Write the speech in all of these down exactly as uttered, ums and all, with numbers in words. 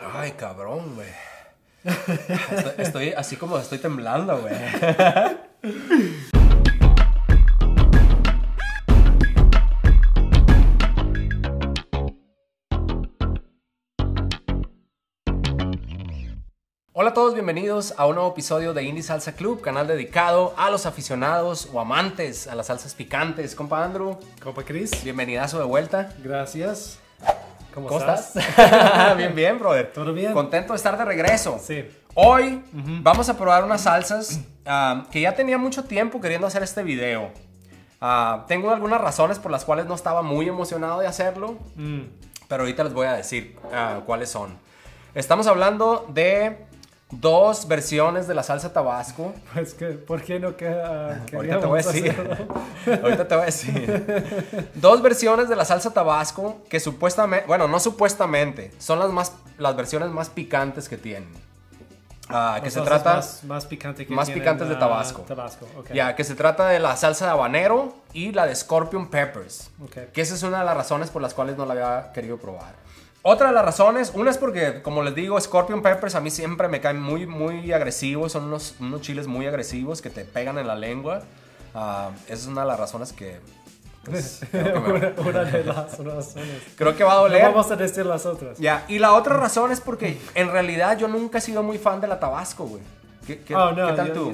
Ay, cabrón, güey. Estoy, estoy así como estoy temblando, güey. Hola a todos, bienvenidos a un nuevo episodio de Indie Salsa Club, canal dedicado a los aficionados o amantes a las salsas picantes. Compa Andrew. Compa Chris. Bienvenidazo de vuelta. Gracias. ¿Cómo, ¿Cómo estás? estás? Bien, bien, brother. ¿Todo bien? Contento de estar de regreso. Sí. Hoy uh-huh. vamos a probar unas salsas uh, que ya tenía mucho tiempo queriendo hacer este video. Uh, tengo algunas razones por las cuales no estaba muy emocionado de hacerlo, mm. pero ahorita les voy a decir uh, cuáles son. Estamos hablando de dos versiones de la salsa Tabasco. Pues que, ¿por qué no que, uh, ahorita te voy a decir. Ahorita te voy a decir. Dos versiones de la salsa Tabasco que supuestamente, bueno, no supuestamente, son las más las versiones más picantes que tienen. Uh, que se trata más, más, picante que más tienen, picantes de Tabasco. Uh, Tabasco. Okay. Ya, que se trata de la salsa de habanero y la de Scorpion Peppers. Okay. Que esa es una de las razones por las cuales no la había querido probar. Otra de las razones, una es porque, como les digo, Scorpion Peppers a mí siempre me caen muy, muy agresivos. Son unos, unos chiles muy agresivos que te pegan en la lengua. Uh, esa es una de las razones que... Pues, creo que me... una, una de las razones. Creo que va a doler. No vamos a decir las otras. Ya, y la otra razón es porque en realidad yo nunca he sido muy fan de la Tabasco, güey. ¿Qué, qué, oh, no, ¿qué tal yo, tú? Yo...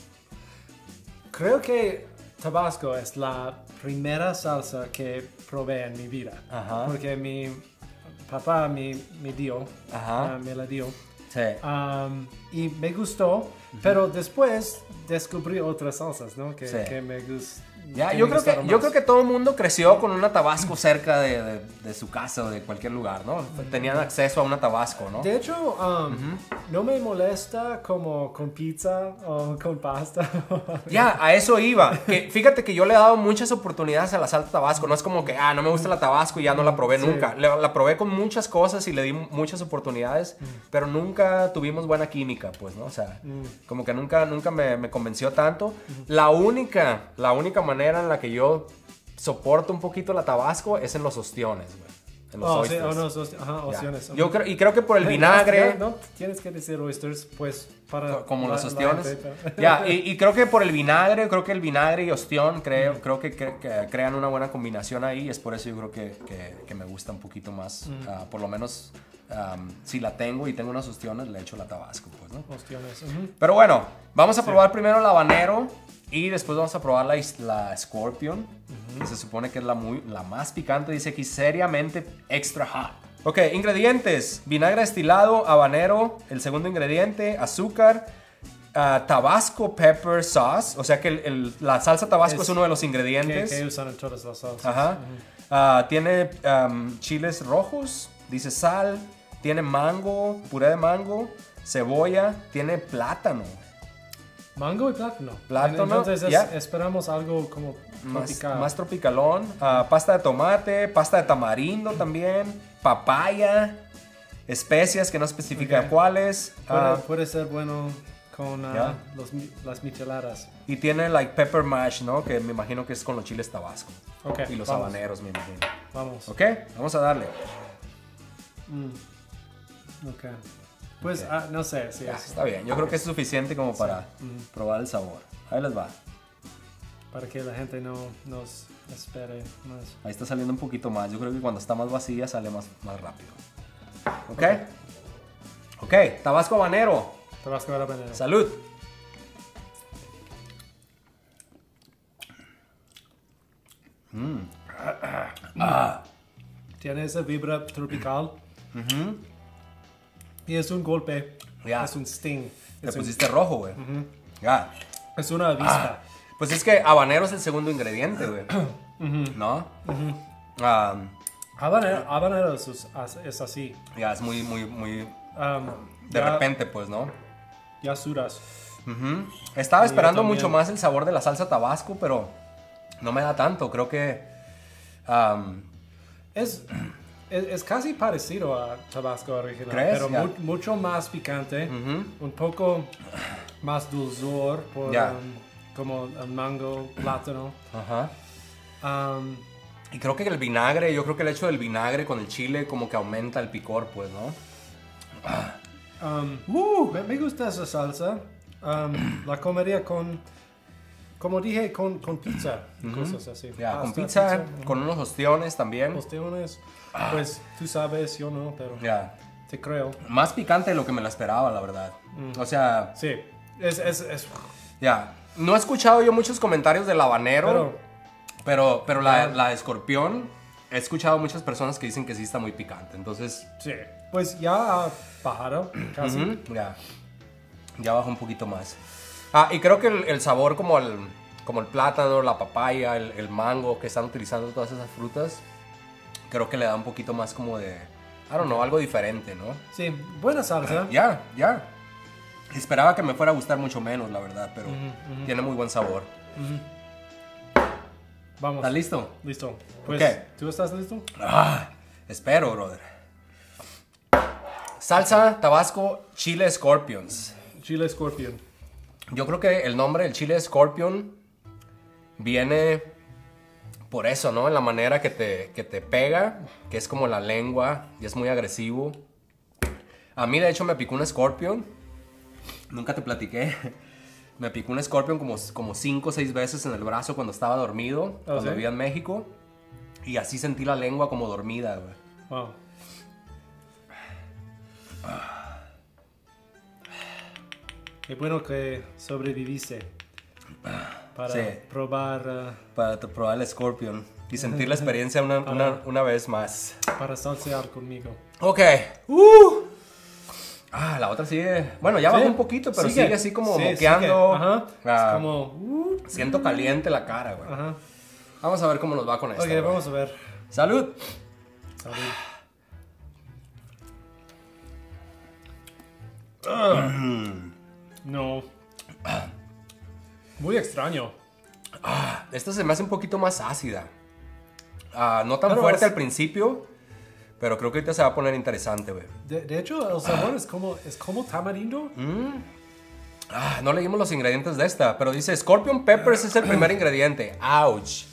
Creo que Tabasco es la primera salsa que probé en mi vida. Ajá. Porque mi papá me, me dio, Ajá. Uh, me la dio. Sí. Um, y me gustó, uh-huh. pero después descubrí otras salsas, ¿no? Que, sí. que me gustan. Ya, yo creo que más. yo creo que todo el mundo creció con una Tabasco cerca de, de, de su casa o de cualquier lugar, ¿no? Tenían acceso a una Tabasco, ¿no? De hecho, um, uh-huh. no me molesta como con pizza o con pasta. Ya, a eso iba. Que, fíjate que yo le he dado muchas oportunidades a la salsa Tabasco. No es como que, ah, no me gusta la Tabasco y ya no la probé sí. nunca. La, la probé con muchas cosas y le di muchas oportunidades, uh-huh. pero nunca tuvimos buena química, pues, ¿no? O sea, uh-huh. como que nunca, nunca me, me convenció tanto. Uh-huh. La única, la única manera manera en la que yo soporto un poquito la Tabasco es en los ostiones, güey. En los oh, oysters. Sí, oh, no, ost- ajá, ostiones. Yo creo, y creo que por el vinagre... No, no, tienes que decir oysters, pues, para... Como la, los ostiones. La ya, y, y creo que por el vinagre, creo que el vinagre y ostión, creo, mm. creo que, que, que crean una buena combinación ahí. Es por eso yo creo que, que, que me gusta un poquito más, mm. uh, por lo menos... Um, si la tengo y tengo unas ostiones, le echo la Tabasco, pues, ¿no? Ostiones. Uh-huh. Pero bueno, vamos a probar sí. primero el habanero y después vamos a probar la, la Scorpion, uh-huh. que se supone que es la, muy, la más picante, dice aquí, seriamente extra hot. Ok, ingredientes, vinagre destilado, habanero, el segundo ingrediente, azúcar, uh, Tabasco pepper sauce, o sea que el, el, la salsa Tabasco es, es uno de los ingredientes. Que, que usan en todas las salsas. Ajá. Uh-huh. Uh, tiene um, chiles rojos, dice sal, tiene mango, puré de mango, cebolla, tiene plátano. Mango y plátano. Plátano. Entonces es, yeah. esperamos algo como tropical. Más, más tropicalón. Uh, pasta de tomate, pasta de tamarindo también, papaya, especias que no especifica okay. cuáles. Puede, uh, puede ser bueno con uh, yeah. los, las micheladas. Y tiene like pepper mash, ¿no? Que me imagino que es con los chiles Tabasco. Okay, y los vamos. habaneros, me imagino. Vamos. Ok, vamos a darle. Mm. Ok. Pues, okay. ah, no sé. Sí, ya, es, está bien. Yo creo que es suficiente como para sí. mm. probar el sabor. Ahí les va. Para que la gente no nos espere más. Ahí está saliendo un poquito más. Yo creo que cuando está más vacía sale más, más rápido. ¿Ok? Ok. okay. Tabasco habanero. Tabasco habanero. Salud. Mm. Ah. Tiene esa vibra tropical. Uh-huh. Y es un golpe. Yeah. Es un sting. Te es pusiste un... rojo, güey. Uh-huh. Ya. Yeah. Es una avispa. Ah. Pues es que habanero es el segundo ingrediente, güey. Uh-huh. ¿No? Uh-huh. Um, habanero, habanero es, es así. Ya, yeah, es muy, muy, muy... Um, de ya, repente, pues, ¿no? Ya sudas. Uh-huh. Estaba esperando mucho más el sabor de la salsa Tabasco, pero no me da tanto. Creo que... Um, es, es, es casi parecido a Tabasco original, ¿crees? pero yeah. mu mucho más picante, uh-huh. un poco más dulzor por yeah. um, como el mango, plátano. Uh-huh. um, y creo que el vinagre, yo creo que el hecho del vinagre con el chile como que aumenta el picor, pues, ¿no? Um, Uh. me, me gusta esa salsa. Um, la comería con, como dije, con, con pizza. Cosas así. Ya, con Pasta, pizza, con unos ostiones también. Ostiones. Pues tú sabes, yo no, pero Ya. te creo. Más picante de lo que me la esperaba, la verdad. O sea, Sí, es, es, es ya. No he escuchado yo muchos comentarios del habanero, pero pero, pero la, la de escorpión, he escuchado muchas personas que dicen que sí está muy picante. Entonces, sí. Pues ya ha bajado casi. ujú, ya. Ya baja un poquito más. Ah, y creo que el, el sabor como el, como el plátano, la papaya, el, el mango, que están utilizando todas esas frutas, creo que le da un poquito más como de, I don't know, algo diferente, ¿no? Sí, buena salsa. Ya, ya. Esperaba que me fuera a gustar mucho menos, la verdad, pero tiene muy buen sabor. Vamos. ¿Estás listo? Listo. Pues, Ok. ¿tú estás listo? Ah, espero, brother. Salsa, Tabasco, Chile Scorpions. Chile Scorpion. Yo creo que el nombre del Chile Scorpion viene por eso, ¿no? En la manera que te, que te pega, que es como la lengua y es muy agresivo. A mí, de hecho, me picó un Scorpion. Nunca te platiqué. Me picó un Scorpion como, como cinco o seis veces en el brazo cuando estaba dormido, ¿Oh, cuando sí? vivía en México. Y así sentí la lengua como dormida, güey. Wow. Qué bueno que sobreviviste para Sí. probar, uh, Para t- probar el Scorpion y sentir la experiencia una, una, una vez más. para salsear conmigo. Ok. Uh. Ah, la otra sigue. Bueno, ya bajó Sí, un poquito, pero sigue, sigue. así como Sí, moqueando. sigue. Ajá. Ah, Es como... uh, Siento caliente la cara, güey. ajá. Vamos a ver cómo nos va con esto. Ok, güey. vamos a ver. Salud. Salud. No. Muy extraño. Esta se me hace un poquito más ácida. Ah, no tan Pero fuerte es- al principio, pero creo que ahorita se va a poner interesante, güey. De, de hecho, el sabor es como, es como tamarindo. Ah, no leímos los ingredientes de esta, pero dice Scorpion Peppers es el primer ingrediente. Ouch.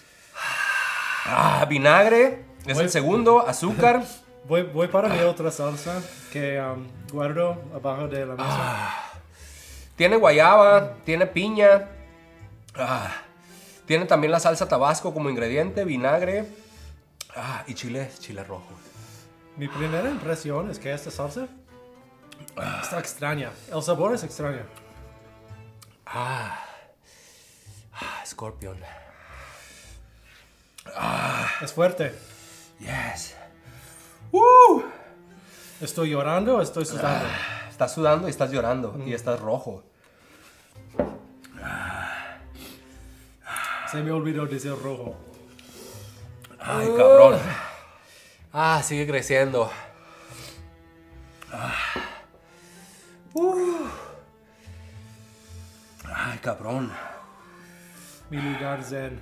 Ah, vinagre es el segundo, azúcar. Voy, voy para mi otra salsa que um, guardo abajo de la mesa. Tiene guayaba, tiene piña. Ah, tiene también la salsa Tabasco como ingrediente, vinagre. Ah, y chile, chile rojo. Mi primera impresión es que esta salsa está extraña. El sabor es extraño. Ah, ah Scorpion. Es fuerte. Yes. Woo. ¿Estoy llorando o estoy sudando? Estás sudando y estás llorando y estás rojo. Se me olvidó decir rojo. Ay, cabrón. Ah, sigue creciendo. Ah. Uh. Ay, cabrón. Mi lugar zen.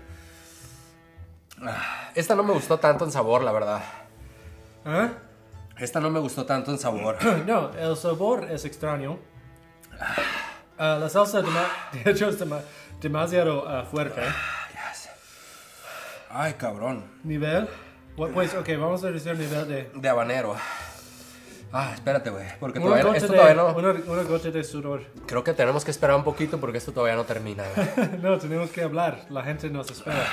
Esta no me gustó tanto en sabor, la verdad. ¿Ah? Esta no me gustó tanto en sabor. No, el sabor es extraño. Ah, la salsa, dema- de hecho, es dema- demasiado ah, fuerte. Yes. Ay, cabrón. Nivel. Bu- Pues, ok, vamos a decir nivel de... De habanero. Ah, espérate, güey. Porque Una todavía, gota, esto de, todavía no... una, una gota de sudor. Creo que tenemos que esperar un poquito porque esto todavía no termina, güey. No, tenemos que hablar. La gente nos espera.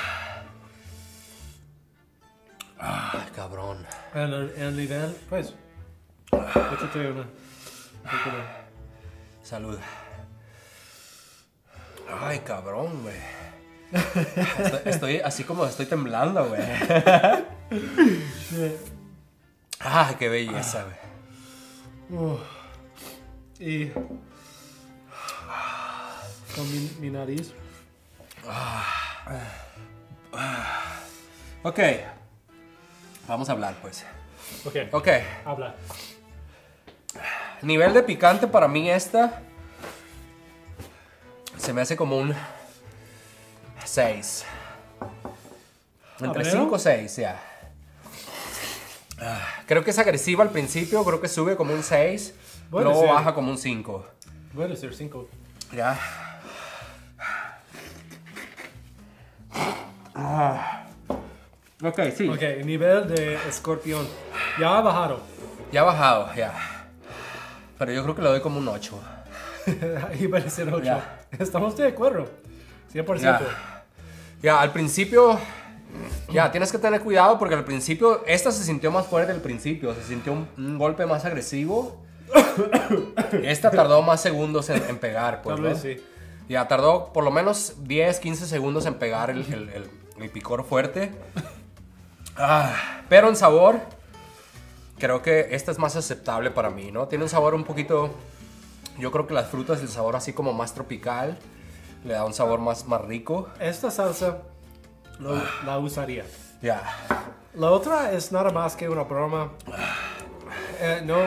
Ay, cabrón. En el, el nivel, pues... Échate una... un poco de- Salud. Ay, cabrón, güey. Estoy, estoy así como estoy temblando, güey. Ay, qué belleza, güey. Uh, y... Con mi, mi nariz. Ok. Vamos a hablar, pues. Ok, Ok. habla. Nivel de picante para mí esta se me hace como un seis. Entre ¿Habanero? cinco y seis, ya. Ah, Creo que es agresiva al principio, creo que sube como un seis, Bueno, luego sí. baja como un cinco. Voy a decir cinco. Ya. Ah. Ok, sí. Ok, nivel de escorpión. Ya ha bajado. Ya ha bajado, ya. Pero yo creo que le doy como un ocho. Iba a decir ocho. Ya. Estamos de acuerdo. cien por ciento. Ya. Ya, al principio, ya, tienes que tener cuidado porque al principio, esta se sintió más fuerte al principio, se sintió un, un golpe más agresivo. Esta tardó más segundos en, en pegar, pues, Tal ¿no? vez sí. Ya, tardó por lo menos diez, quince segundos en pegar el, el, el, el picor fuerte. Ah, pero en sabor, creo que esta es más aceptable para mí, ¿no? Tiene un sabor un poquito, yo creo que las frutas, el sabor así como más tropical, le da un sabor más, más rico. Esta salsa lo- la usaría. Ya. La otra es nada más que una broma. Eh, no.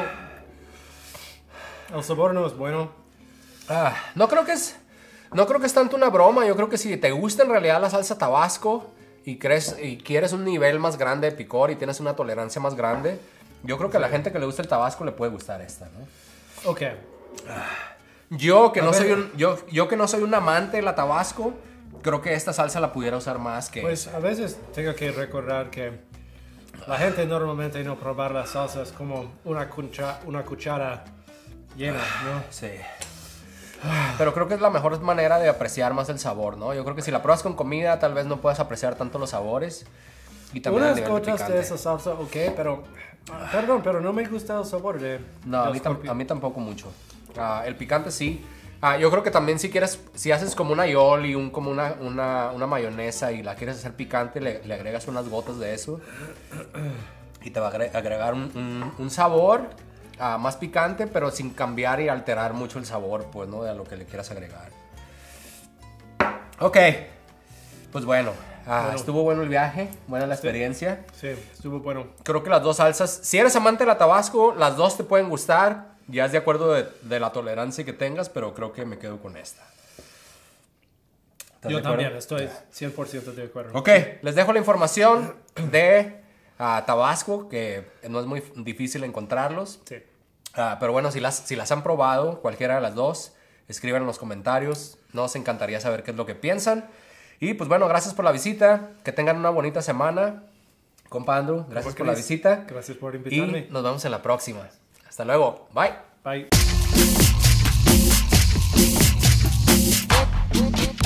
El sabor no es bueno. Ah, no creo que es, no creo que es tanto una broma. Yo creo que si te gusta en realidad la salsa Tabasco y crees y quieres un nivel más grande de picor y tienes una tolerancia más grande, yo creo que a la gente que le gusta el Tabasco le puede gustar esta, ¿no? Ok. Yo que A no ver. soy un, yo, yo que no soy un amante de la Tabasco, creo que esta salsa la pudiera usar más que. Pues a veces tengo que recordar que la gente normalmente no probar las salsas como una, cucha- una cuchara llena, ¿no? Sí. Pero creo que es la mejor manera de apreciar más el sabor, ¿no? Yo creo que si la pruebas con comida, tal vez no puedas apreciar tanto los sabores. Y también el Unas nivel de gotas de, picante. esa salsa, ok, pero... ah, Perdón, pero no me gusta el sabor de... No, a del mí, tam- escorpión. a mí tampoco mucho. Ah, el picante sí. Ah, yo creo que también si quieres, si haces como una yoli, un, como una, una, una mayonesa y la quieres hacer picante, le, le agregas unas gotas de eso y te va a agre- agregar un, un- un sabor ah, más picante, pero sin cambiar y alterar mucho el sabor, pues, ¿no? De a lo que le quieras agregar. Ok, pues bueno, ah, Bueno. estuvo bueno el viaje, buena la experiencia. Sí, estuvo bueno. Creo que las dos salsas, si eres amante de la Tabasco, las dos te pueden gustar. Ya es de acuerdo de, de la tolerancia que tengas, pero creo que me quedo con esta. ¿Estás Yo de acuerdo? también estoy cien por ciento de acuerdo. Ok, les dejo la información de ah, Tabasco, que no es muy difícil encontrarlos. Sí. Ah, pero bueno, si las, si las han probado, cualquiera de las dos, escriban en los comentarios. Nos encantaría saber qué es lo que piensan. Y pues bueno, gracias por la visita. Que tengan una bonita semana. Compa Andrew, gracias por la Chris, visita. Gracias por Y invitarme. nos vemos en la próxima. Hasta luego. Bye. Bye.